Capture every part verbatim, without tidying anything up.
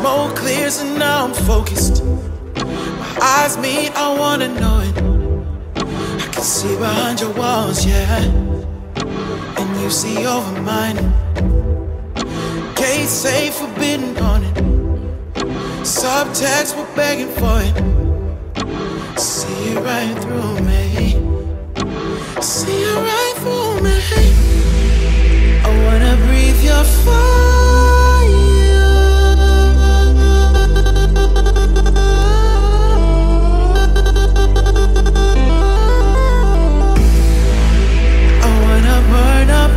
Smoke clears and now I'm focused. My eyes meet, I wanna know it. I can see behind your walls, yeah, and you see over mine. Gates say forbidden on it. Subtext, we're begging for it. See it right through me. See it right through me. I wanna breathe your fire. I wanna burn up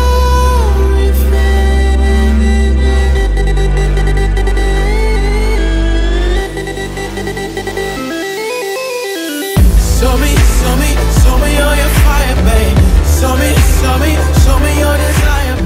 Show me, show me, show me all your fire, babe. Show me, show me, show me your desire,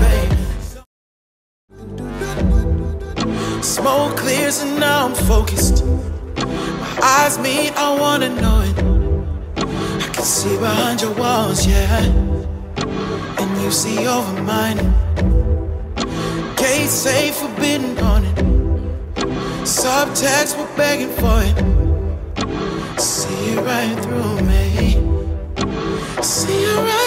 babe. Smoke clears and now I'm focused. My eyes meet, I wanna know it. I can see behind your walls, yeah, and you see over mine. Gates say forbidden on it. Subtext, we're begging for it. See it right through me. See it right